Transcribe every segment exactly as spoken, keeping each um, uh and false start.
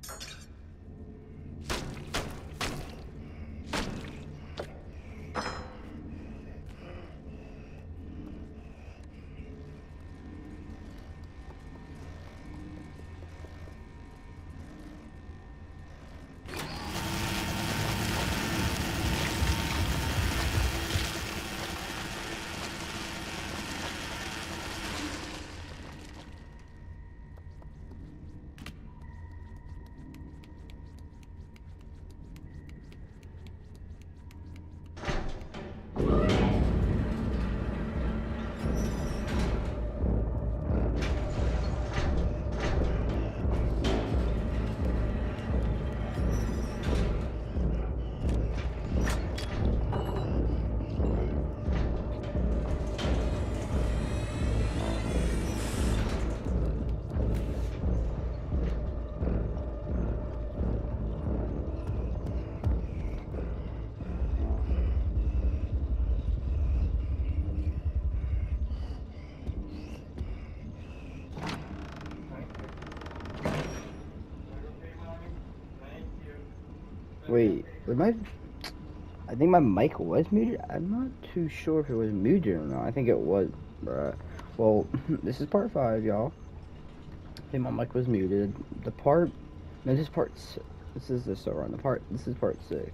Wait, was my... I think my mic was muted. I'm not too sure if it was muted or not. I think it was, bruh. Well, this is part five, y'all. I think my mic was muted. The part... No, this is part... This is the so wrong. The part... This is part six.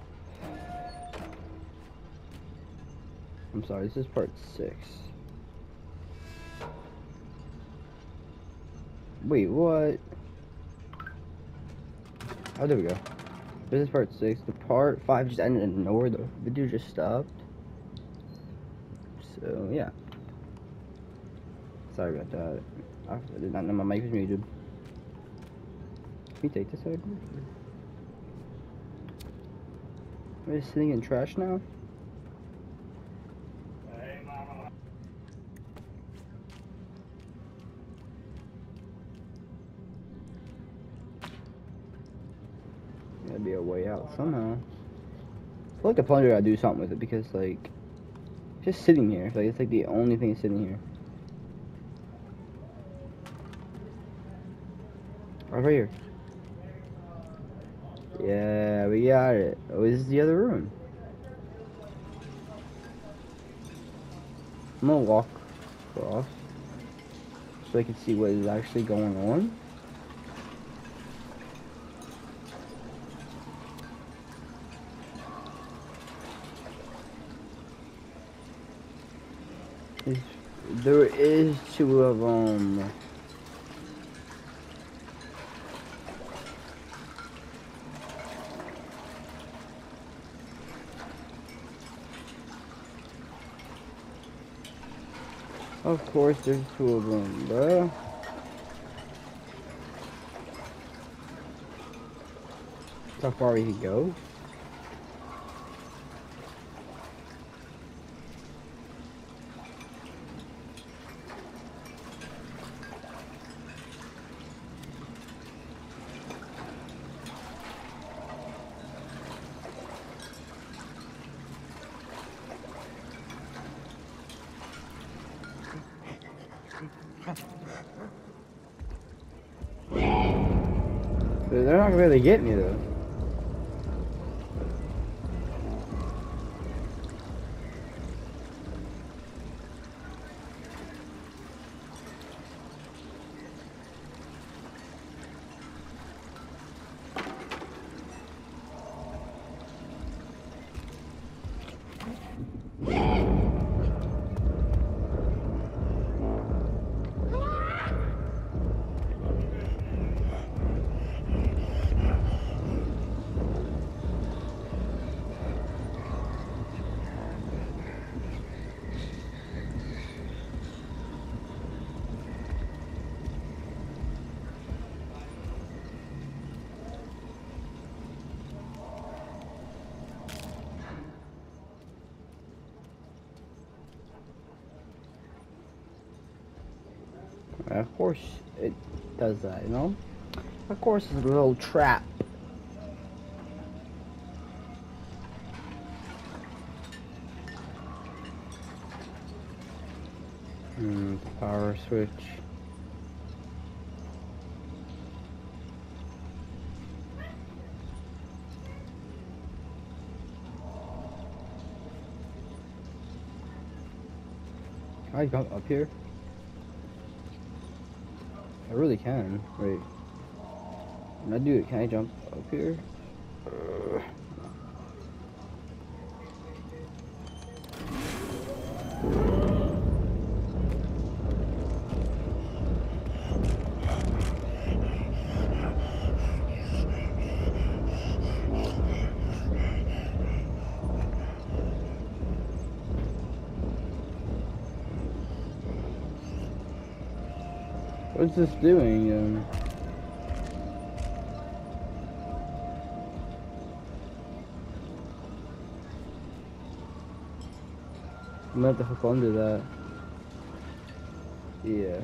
I'm sorry, this is part six. Wait, what? Oh, there we go. This is part six. The part five just ended in nowhere. The video just stopped. So, yeah. Sorry about that. I did not know my mic was muted. Can we take this out? We're just sitting in trash now? Gotta be a way out somehow. I feel like the plunger gotta do something with it because, like, just sitting here. Like, it's like the only thing sitting here. Oh, right here. Yeah, we got it. Oh, this is the other room. I'm gonna walk across so I can see what is actually going on. There is two of them. Of course, there's two of them, bruh. That's how far we can go. They're not gonna really get me though. Of course it does that, you know? Of course it's a little trap. Hmm, power switch. I jump up here? I really can. Wait. When I do it, can I jump up here? Uh, What's this doing? Um, I'm gonna have to hook onto that. Yeah.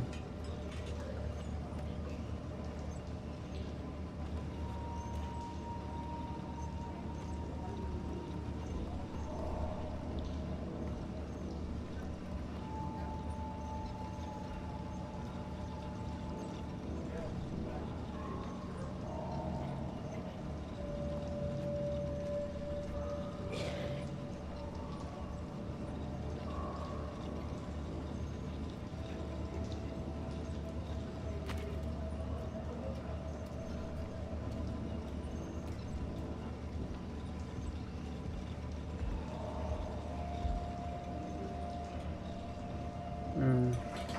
Mm.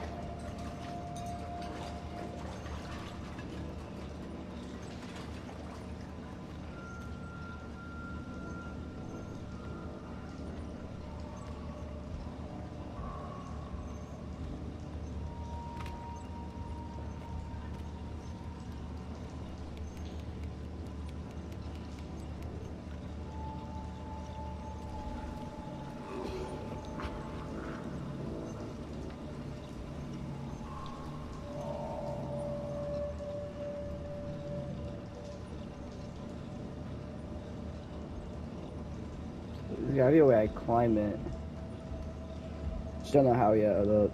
There's gotta be a way I climb it. Just don't know how yet, though.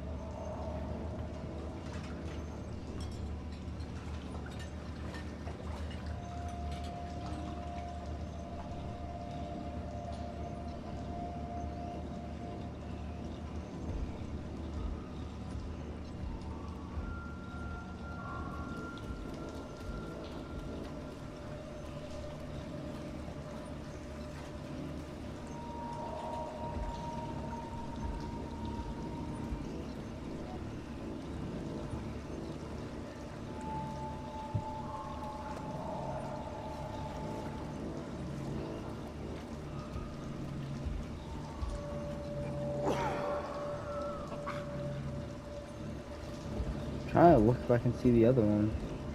Trying to look if I can see the other one.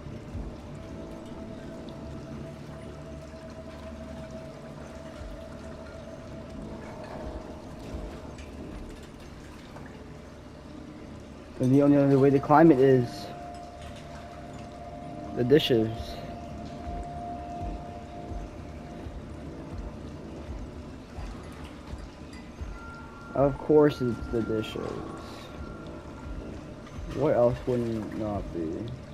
And the only other way to climb it is the dishes. Of course it's the dishes. What else wouldn't it not be?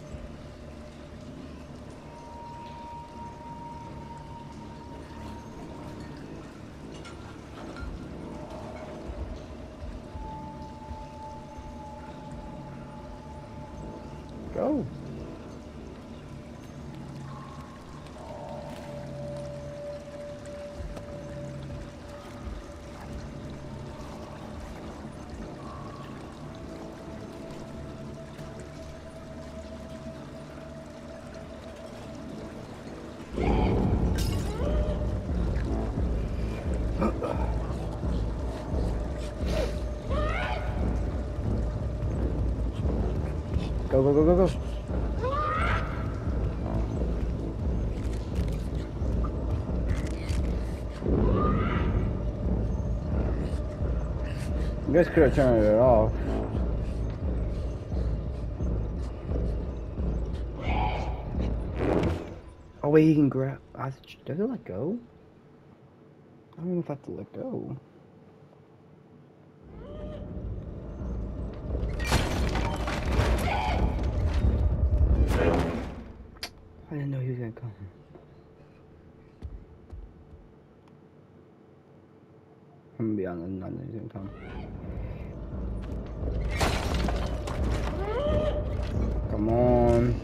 Go. Go, go, go, go, go. You guys could have turned it off. Oh wait, you can grab. I, does it let go? I don't know if I have to let go. I didn't know he was gonna come. I'm gonna be honest, not that he's gonna come. Come on.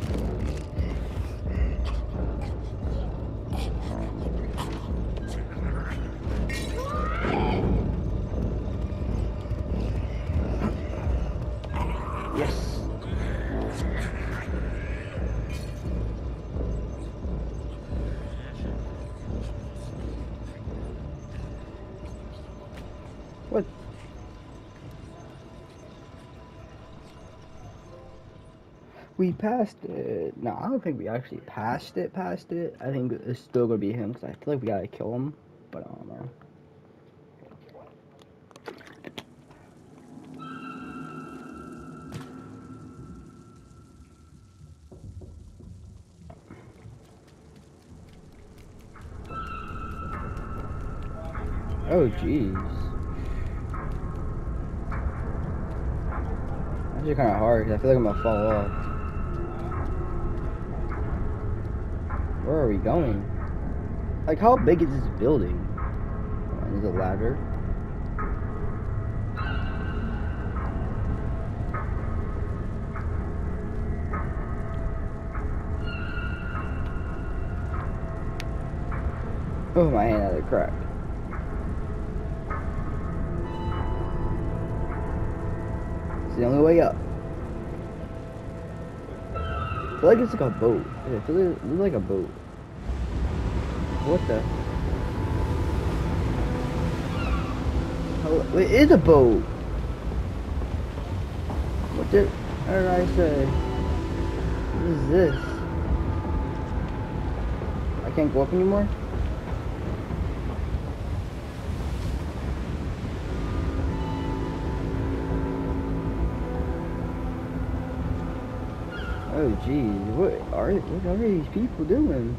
Yes. What? We passed it. No, I don't think we actually passed it, passed it. I think it's still gonna be him, because I feel like we gotta kill him, but I don't know. Oh, jeez. That's actually kind of hard, because I feel like I'm gonna fall off. Where are we going? Like, how big is this building? Oh, there's a ladder. Oh, my hand had a crack. It's the only way up. I feel like it's like a boat. I feel like it's like a boat. What the? Oh, it is a boat. What did, what did I say? What is this? I can't go up anymore? Oh jeez, what are what are these people doing?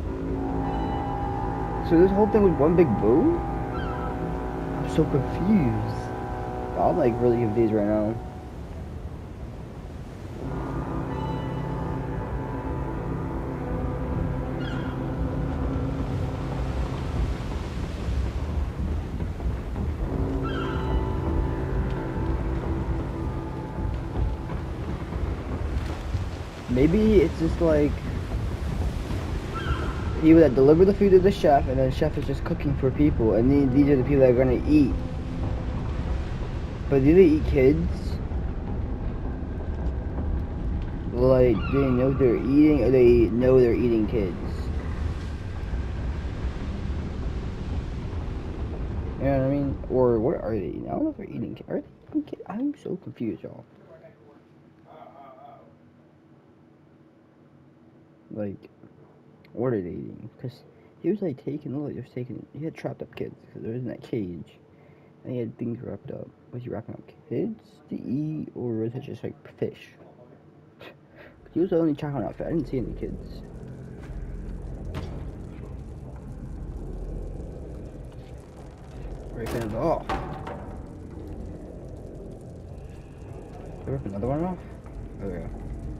So this whole thing was one big boat? I'm so confused. I'm like really confused right now. Maybe it's just like he would deliver the food to the chef, and then the chef is just cooking for people, and these, these are the people that are gonna eat. But do they eat kids? Like, do they know they're eating, or they know they're eating kids? You know what I mean? Or what are they eating? I don't know if they're eating kids. Are they eating kids? I'm so confused, y'all. Like, what are they eating? Because he was like taking, look, he was taking, he had trapped up kids, because there was in that cage, and he had things wrapped up. Was he wrapping up kids to eat, or was it just like fish? He was the only child outfit. I didn't see any kids. Break it off. Did I rip another one off? Oh yeah.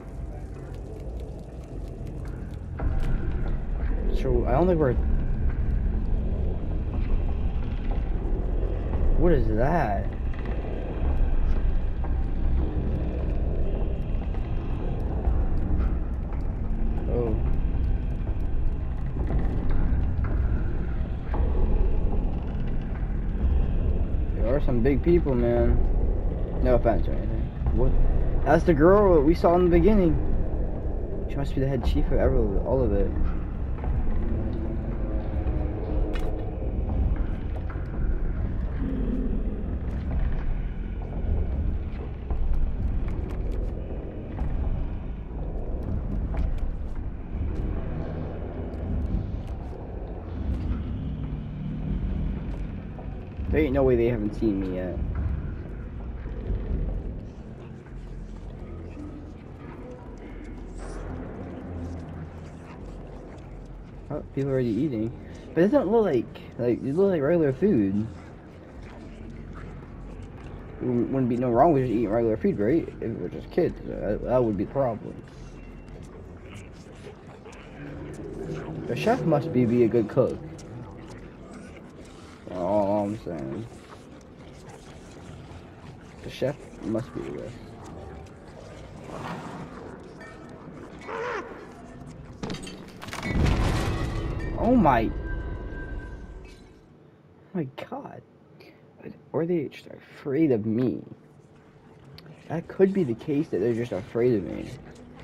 So I don't think we're. What is that? Oh. There are some big people, man. No offense or anything. What? That's the girl we saw in the beginning. She must be the head chief of ever, all of it. There ain't no way they haven't seen me yet. Oh, people are already eating. But it doesn't look like, like, it looks like regular food. It wouldn't be no wrong with just eating regular food, right? If it were just kids, that, that would be the problem. The chef must be, be a good cook. All I'm saying. The chef Must be this. Oh my... Oh my god. Or they just afraid of me. That could be the case that they're just afraid of me.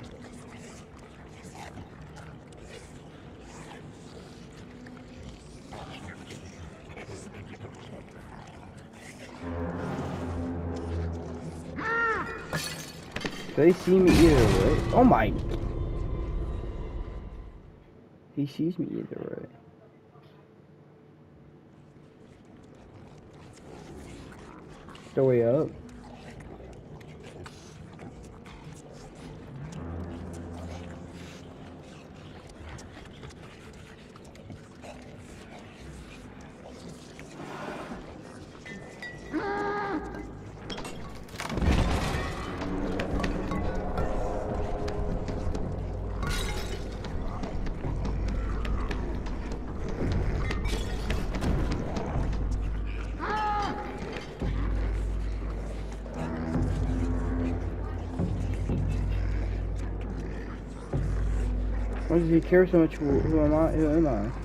They see me either way. Oh my! He sees me either way. The way up. Why does he care so much? Who, who am I? Who am I?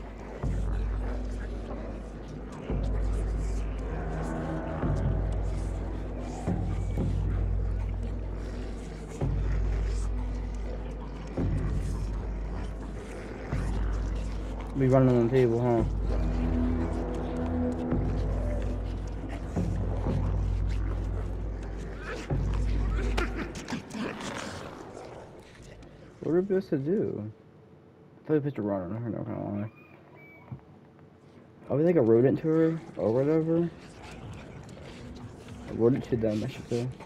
Be running on the table, huh? What are we supposed to do? I thought we were supposed to run on her, no, kind of lie. Are we like a rodent to her, or whatever? A rodent to them, I should say.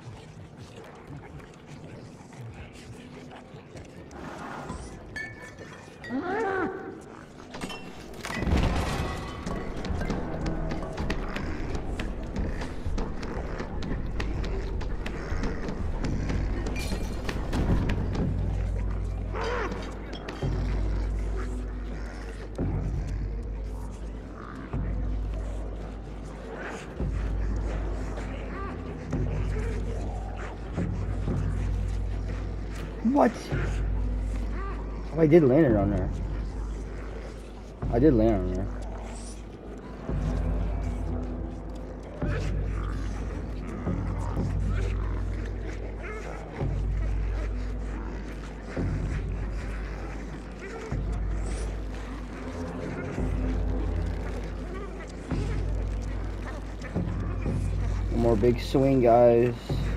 What? Oh, I did land it on her. I did land on her. One more big swing, guys.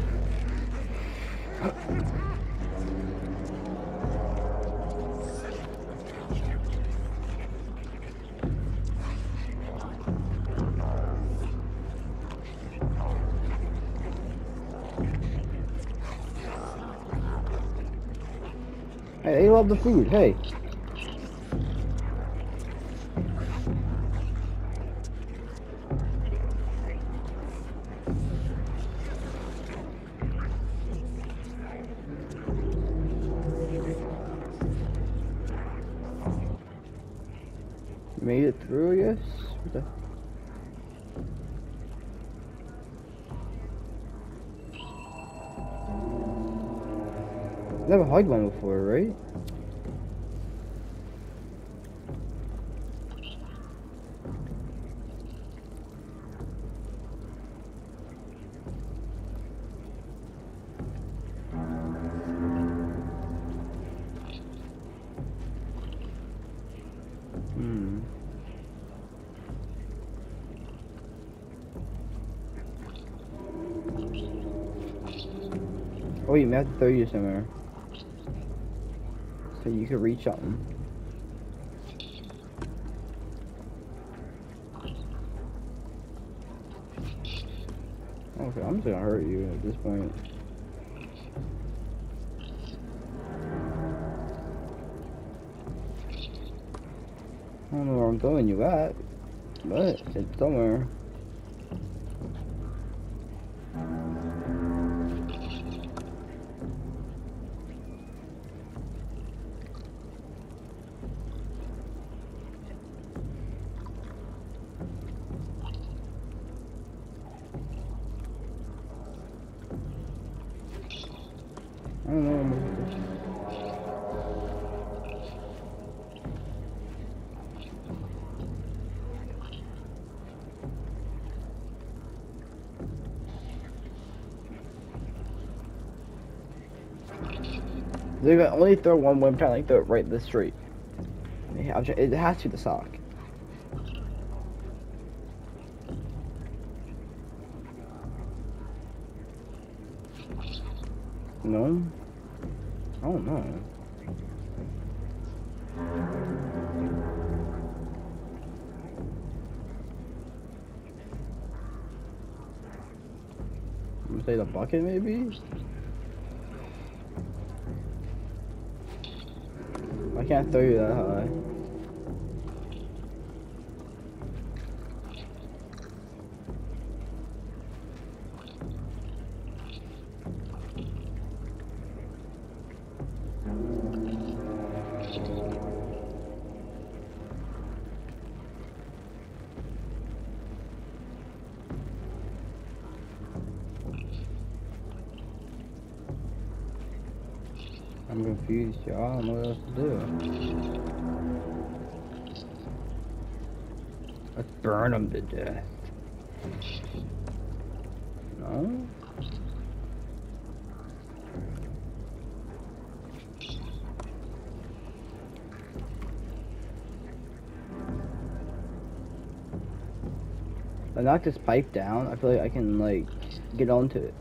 Hey, they love the food, hey. Made it through, I guess? What the... I've never hugged one before, right? Hmm. Oh wait, I have to throw you somewhere. So you could reach something. Okay, I'm just gonna hurt you at this point. I don't know where I'm throwing you at, but it's somewhere. almost. They're gonna only throw one way. I'm trying to like throw it right this street. Yeah, I'm trying, it has to be the sock. No? I don't know. I'm gonna say the bucket maybe? I can't throw you that high. I'm confused, y'all. I don't know what else to do. Let's burn them to death. No? If I knock this pipe down, I feel like I can, like, get onto it.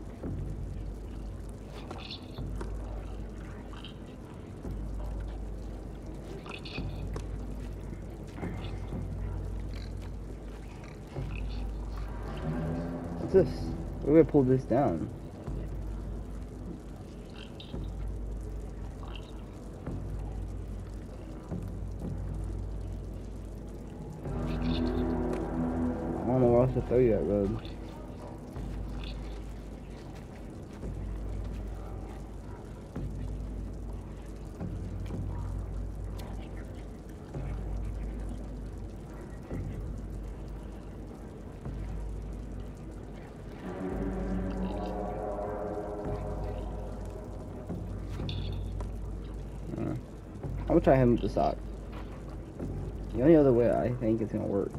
What's this? We're gonna pull this down. I don't know where else to throw you that road. I'm gonna try him with the sock. The only other way I think it's gonna work.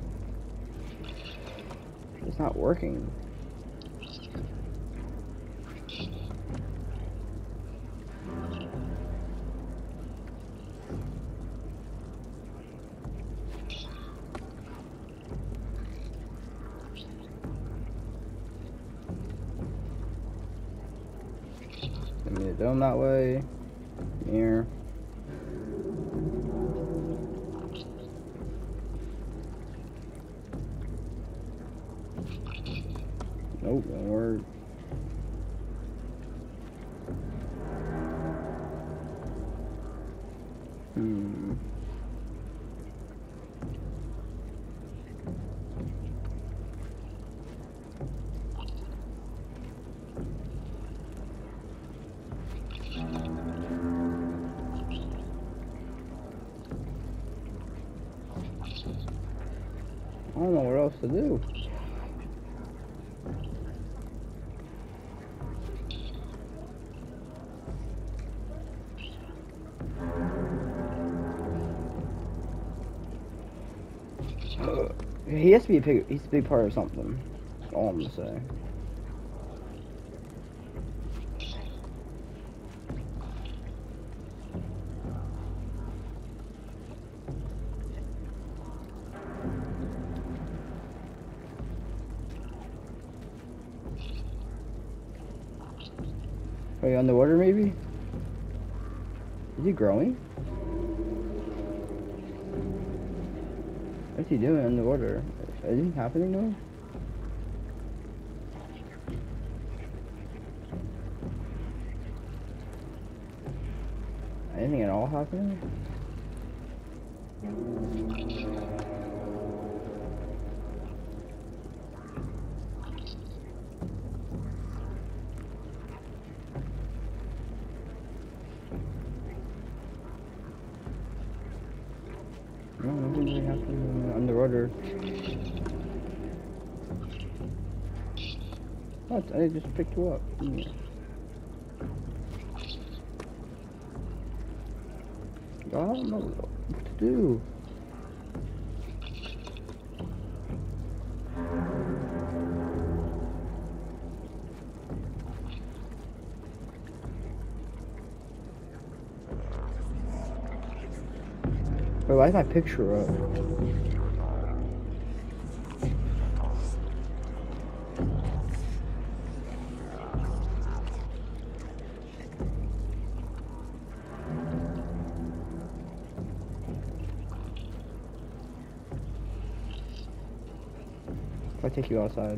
It's not working. Let me throw him that way. Here. Nope, won't work. Hmm. I don't know what else to do. Uh, he has to be a big, he's a big part of something. That's all I'm gonna say. Are you underwater maybe? Is he growing? What's he doing underwater? Is anything happening to him? Anything at all happening? No, nothing really happening underwater. What? I just picked you up. Yeah. I don't know what to do. Wait, why is my picture up? If I take you outside.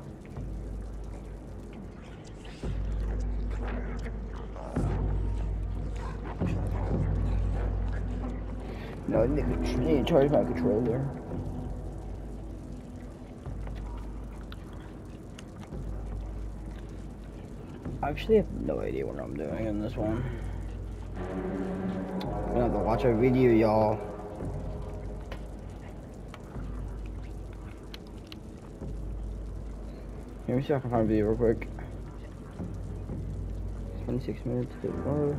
No, I need to, need to charge my controller. I actually have no idea what I'm doing in this one. I'm gonna have to watch a video, y'all. Let me see if I can find a video real quick. twenty-six minutes to close.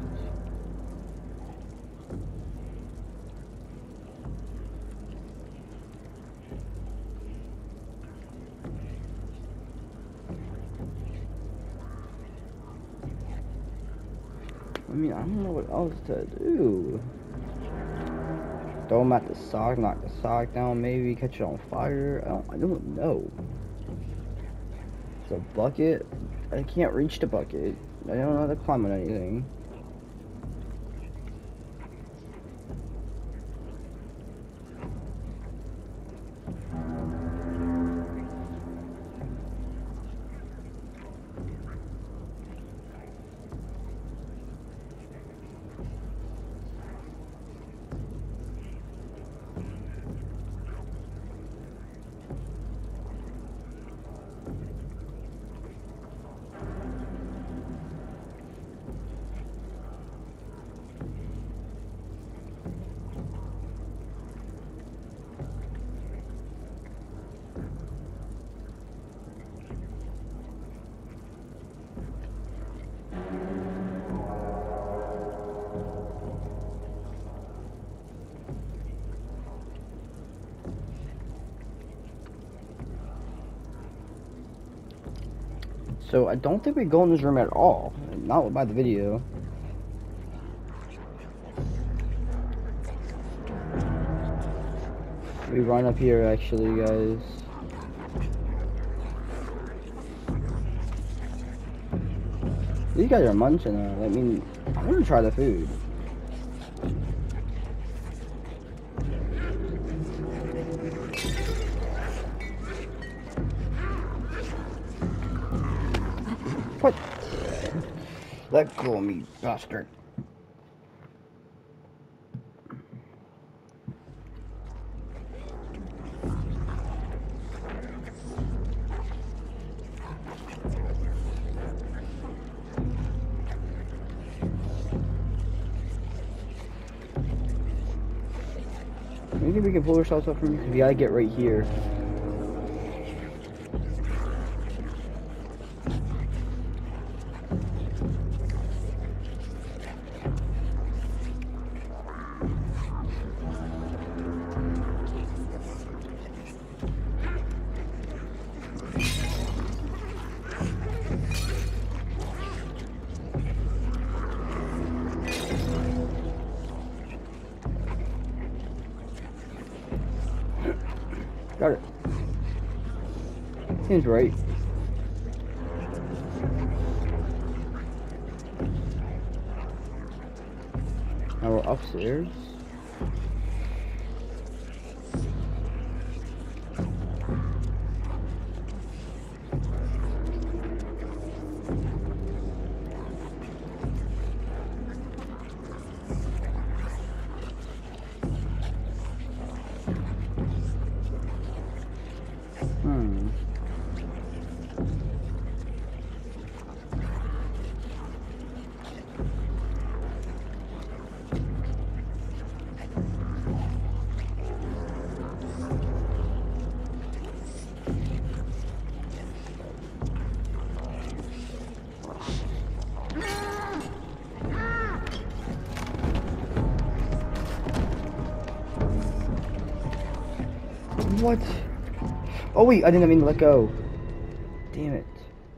I mean, I don't know what else to do. Throw him at the sock, knock the sock down, maybe catch it on fire. I don't, I don't know. It's a bucket. I can't reach the bucket. I don't know how to climb on anything. So I don't think we go in this room at all. Not by the video. We run up here actually, guys. These guys are munching though. I mean, I want to try the food. What? Let go of me, bastard. Maybe we can pull ourselves up from here because we gotta get right here. Got it. Seems right. Now we're upstairs. Hmm. What? Oh wait, I didn't mean to let go. Damn it.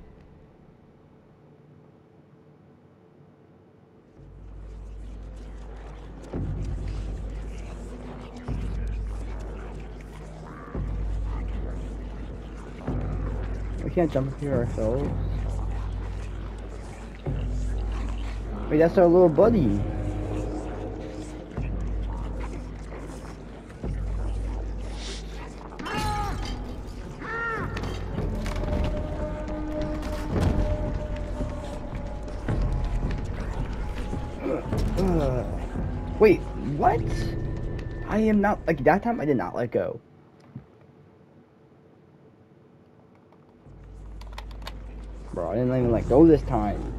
We can't jump up here ourselves. Wait, that's our little buddy. Uh, wait, what? I am not, like, that time I did not let go. Bro, I didn't even let go this time.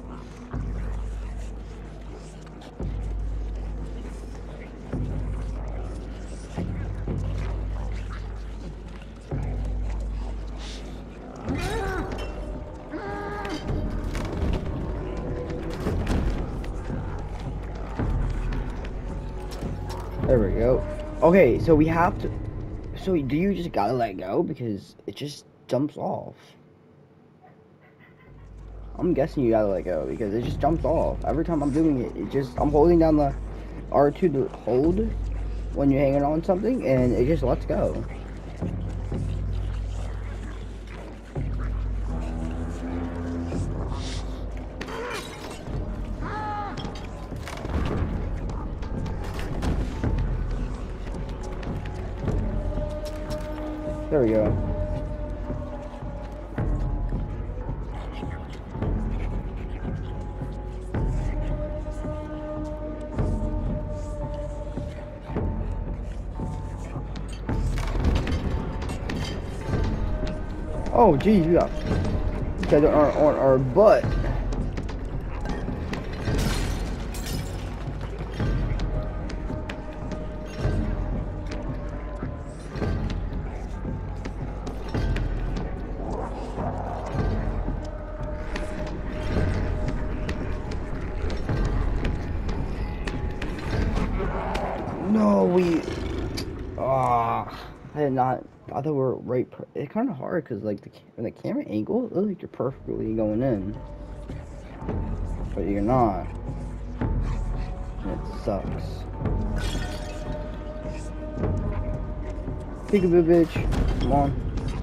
There we go. Okay, so we have to... So do you just gotta let go? Because it just jumps off. I'm guessing you gotta let go because it just jumps off. Every time I'm doing it, it just... I'm holding down the R two to hold when you're hanging on something and it just lets go. There we go. Oh, geez, we got... These guys are on our butt. No, we... Ah, I did not... I thought we were right... It's kind of hard because, like, the, in the camera angle, it looks like you're perfectly going in. But you're not. And it sucks. Peekaboo, bitch. Come on.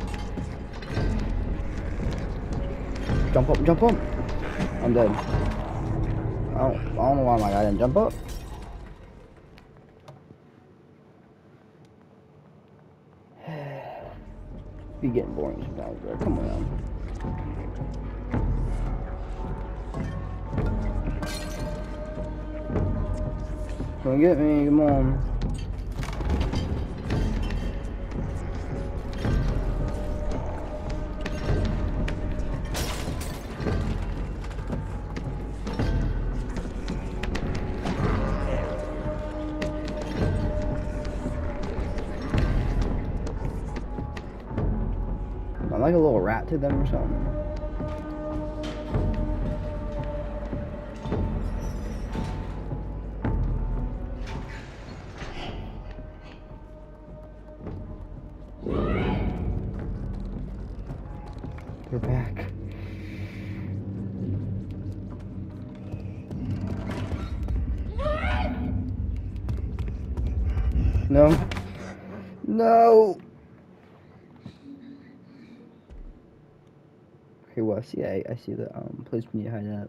Jump up, jump up. I'm dead. I don't, I don't know why my guy didn't jump up. Be getting boring sometimes, bro. Come on. Come get me, come on. I'm like a little rat to them or something. They're back. No. No. Okay, well, I see, I, I see the um, place we need to hide at.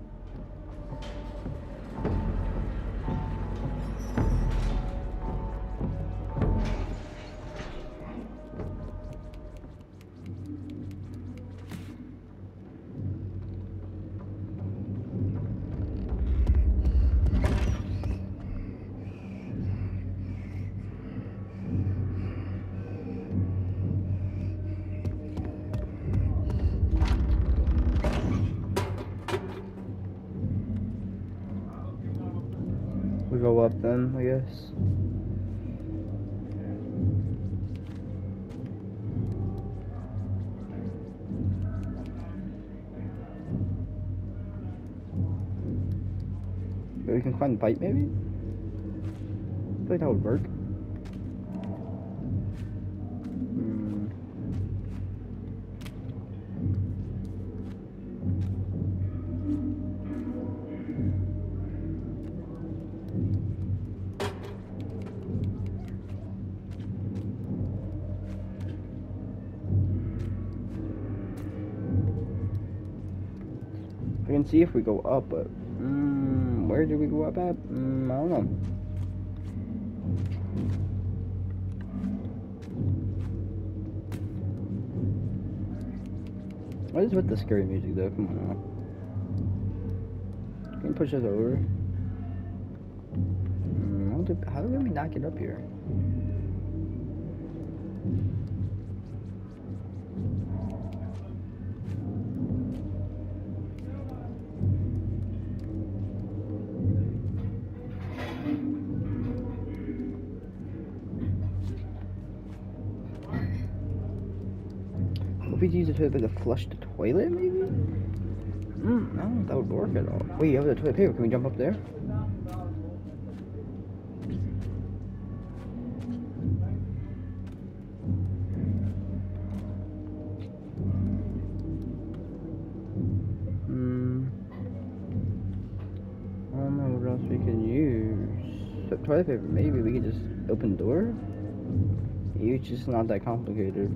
We go up then, I guess. Maybe we can find the pipe, maybe? I feel like that would work. can see if we go up, but mm, where do we go up at? Mm, I don't know. What is with the scary music though? Come on now. Can you push us over? Mm, how, do, how do we not get up here? If we use the toilet paper to flush the toilet, maybe? Mm, I don't know if that would work at all. Wait, you have the toilet paper. Can we jump up there? Hmm. I don't know what else we can use. So, toilet paper, maybe we could just open the door? It's just not that complicated.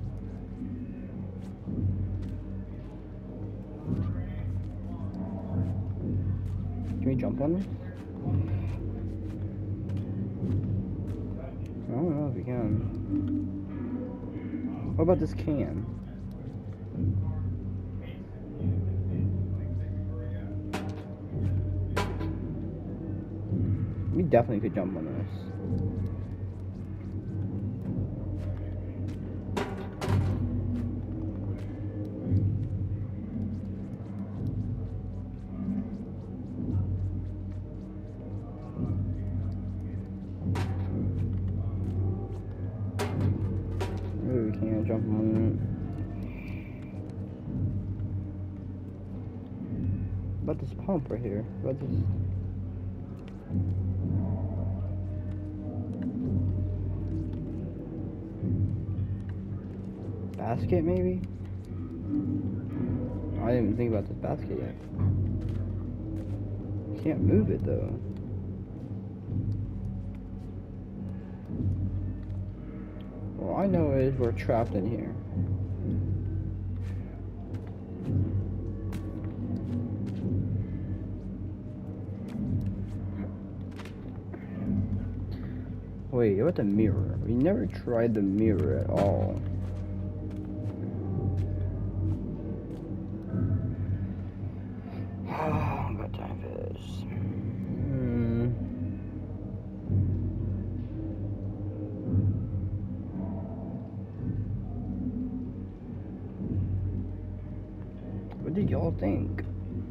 Can we jump on this? I don't know if we can. What about this can? We definitely could jump on this. We can't jump on it. What about this pump right here? What about this? Basket maybe? I didn't even think about this basket yet. Can't move it though. All I know is we're trapped in here. Wait, what about the mirror? We never tried the mirror at all. I got time for this. Hmm. What did y'all think?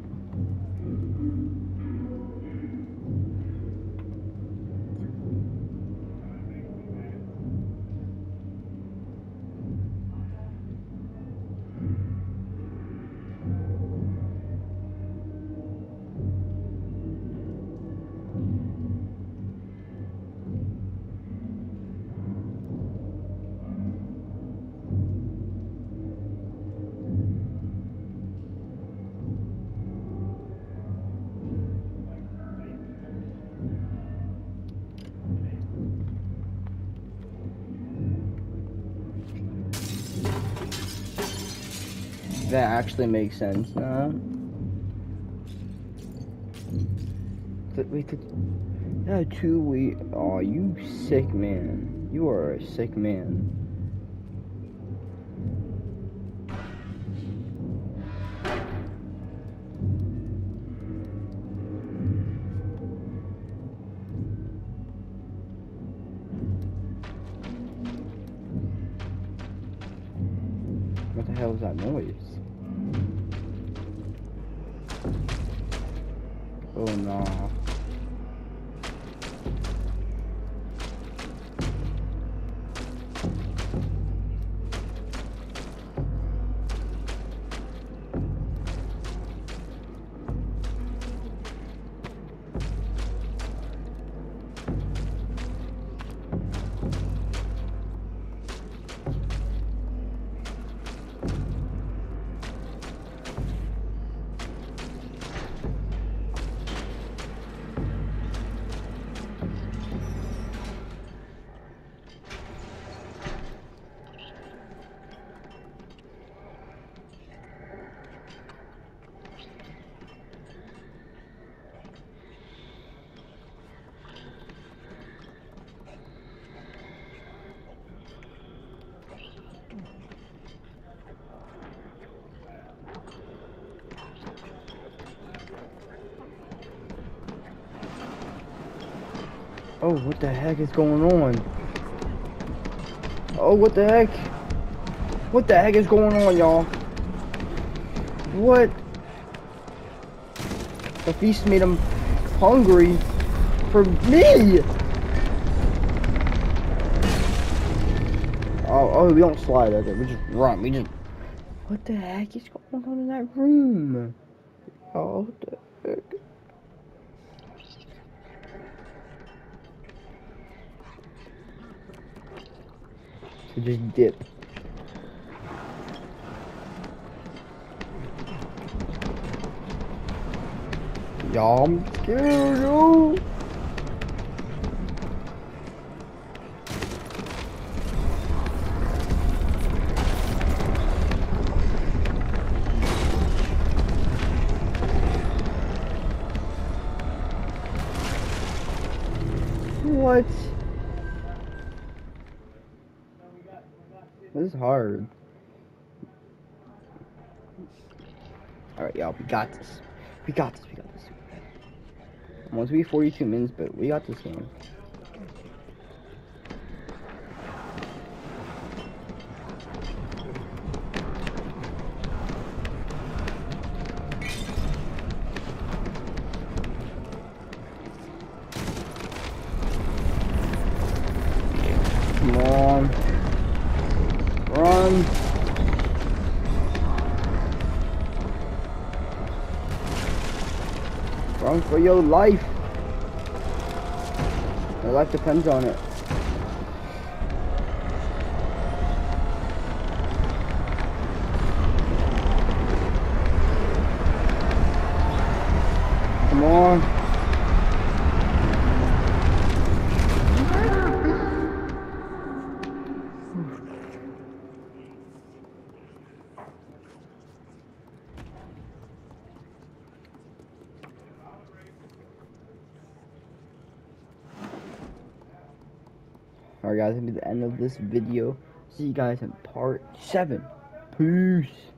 That actually makes sense. Uh, we could. Yeah, two we. Oh, you sick man. You are a sick man. What the hell is that noise? Oh no. Oh, what the heck is going on? Oh, what the heck? What the heck is going on, y'all? What? The feast made him hungry for me! Oh, oh, we don't slide, okay, we just run, we just... What the heck is going on in that room? Oh, what the heck? So just dip. Y'all, I'm scared, yo! What? This is hard. Alright, y'all, we got this. We got this, we got this. Once we forty-two minutes, but we got this game. Come on. Run. Run for your life. Your life depends on it. Come on. Alright guys, that'll be the end of this video. See you guys in part seven. Peace.